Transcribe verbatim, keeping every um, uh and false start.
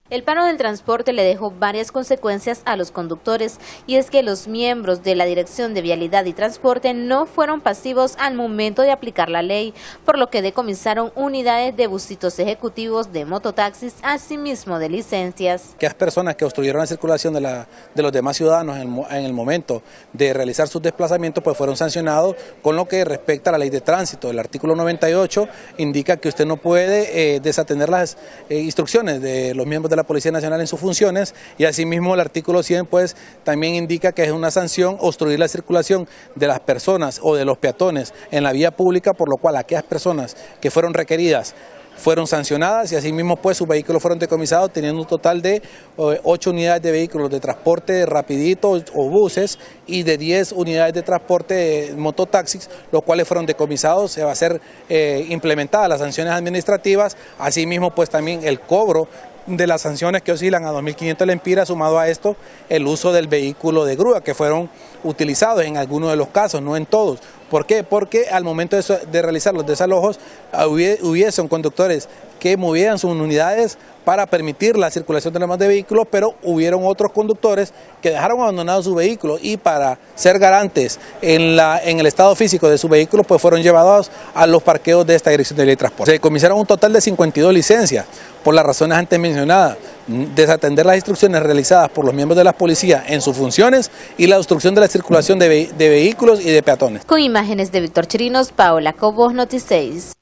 El paro del transporte le dejó varias consecuencias a los conductores, y es que los miembros de la Dirección de Vialidad y Transporte no fueron pasivos al momento de aplicar la ley, por lo que decomisaron unidades de busitos ejecutivos de mototaxis, asimismo de licencias. Aquellas personas que obstruyeron la circulación de, la, de los demás ciudadanos en el, en el momento de realizar sus desplazamientos, pues fueron sancionados con lo que respecta a la ley de tránsito. El artículo noventa y ocho indica que usted no puede eh, desatender las eh, instrucciones de los miembros de la Policía Nacional en sus funciones, y asimismo el artículo cien pues también indica que es una sanción obstruir la circulación de las personas o de los peatones en la vía pública, por lo cual aquellas personas que fueron requeridas fueron sancionadas y asimismo pues sus vehículos fueron decomisados, teniendo un total de ocho unidades de vehículos de transporte rapidito o buses y de diez unidades de transporte mototaxis, los cuales fueron decomisados. Se va a ser eh, implementadas las sanciones administrativas, asimismo pues también el cobro de las sanciones que oscilan a dos mil quinientos lempiras, sumado a esto el uso del vehículo de grúa, que fueron utilizados en algunos de los casos, no en todos. ¿Por qué? Porque al momento de, eso, de realizar los desalojos hubiesen conductores que movieran sus unidades para permitir la circulación de los demás de vehículos, pero hubieron otros conductores que dejaron abandonados sus vehículos y para ser garantes en, la, en el estado físico de sus vehículos, pues fueron llevados a los parqueos de esta Dirección de Vialidad y Transporte. Se decomisaron un total de cincuenta y dos licencias por las razones antes mencionadas: desatender las instrucciones realizadas por los miembros de la policía en sus funciones y la obstrucción de la circulación de, ve de vehículos y de peatones. Con imágenes de Víctor Chirinos, Paola Cobos, Noti seis.